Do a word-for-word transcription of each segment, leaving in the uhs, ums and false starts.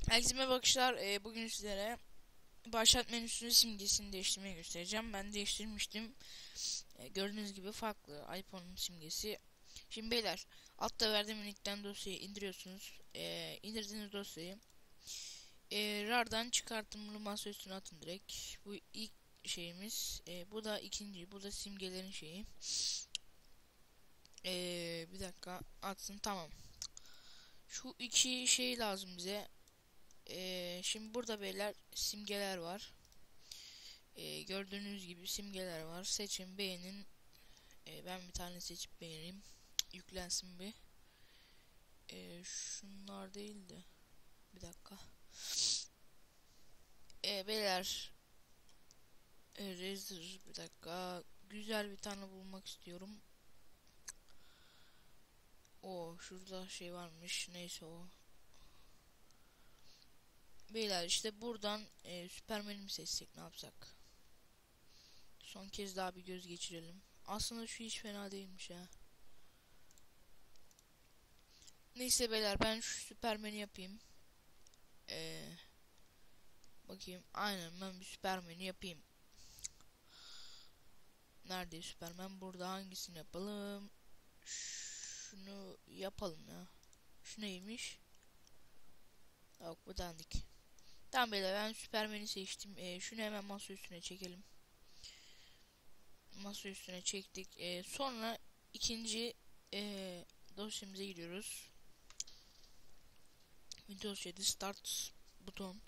Herkese bakışlar. Ee, bugün sizlere başlat menüsünün simgesini değiştirmeyi göstereceğim. Ben değiştirmiştim. Ee, gördüğünüz gibi farklı iPhone'un simgesi. Şimdi beyler, altta verdiğim linkten dosyayı indiriyorsunuz. Ee, indirdiğiniz dosyayı e, RAR'dan çıkartımlı masa üstüne atın direkt. Bu ilk şeyimiz. Ee, bu da ikinci. Bu da simgelerin şeyi. Ee, bir dakika atsın, tamam. Şu iki şey lazım bize. Ee, şimdi burada beyler simgeler var. Ee, gördüğünüz gibi simgeler var. Seçin, beğenin. Ee, ben bir tane seçip beğeneyim. Yüklensin bir. Ee, şunlar değildi. Bir dakika. Ee, beyler. E, Razer, bir dakika. Güzel bir tane bulmak istiyorum. O şurada şey varmış. Neyse o. Beyler işte buradan e, Süpermen'i mi seçsek, ne yapsak? Son kez daha bir göz geçirelim. Aslında şu hiç fena değilmiş ha. Neyse beyler, ben şu Süpermen'i yapayım. Ee, bakayım. Aynen, ben bir Süpermen'i yapayım. Nerede Süpermen? Burada, hangisini yapalım? Şunu yapalım ya. Şu neymiş? Yok, bu dandik. Tamam beyler, ben Süpermen'i seçtim. Ee, şunu hemen masa üstüne çekelim. Masa üstüne çektik. Ee, sonra ikinci ee, dosyamıza giriyoruz. Windows yedi Start buton.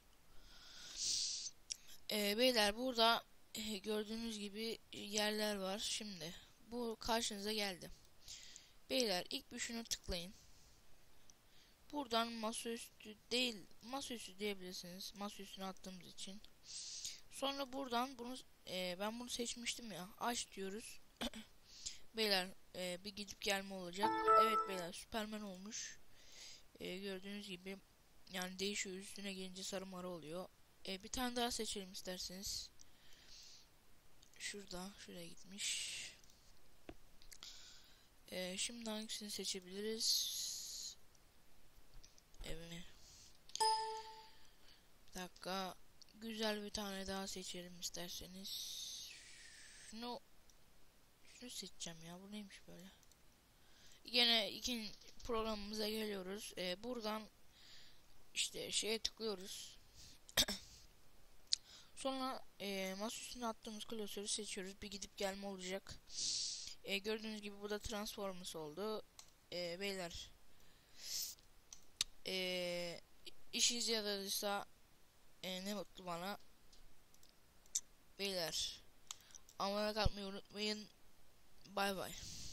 Ee, beyler burada e, gördüğünüz gibi yerler var. Şimdi bu karşınıza geldi. Beyler ilk bir şunu tıklayın. Buradan masaüstü değil, masaüstü diyebilirsiniz. Masaüstüne attığımız için. Sonra buradan bunu e, ben bunu seçmiştim ya. Aç diyoruz. Beyler e, bir gidip gelme olacak. Evet beyler, Süperman olmuş. E, gördüğünüz gibi yani değişiyor, üstüne gelince sarı mara oluyor. E, bir tane daha seçelim isterseniz. Şurada, şuraya gitmiş. E, şimdi hangisini seçebiliriz? Evet. Bir dakika. Güzel bir tane daha seçelim isterseniz. Şunu şunu seçeceğim ya. Bu neymiş böyle? Yine ikinci programımıza geliyoruz. Ee, buradan işte şeye tıklıyoruz. Sonra e, masa üstüne attığımız klasörü seçiyoruz. Bir gidip gelme olacak. E, gördüğünüz gibi bu da Transformers oldu. E, beyler. E, işinize yaradıysa e, ne mutlu bana. Beyler. Abone olmayı unutmayın. Bay bay.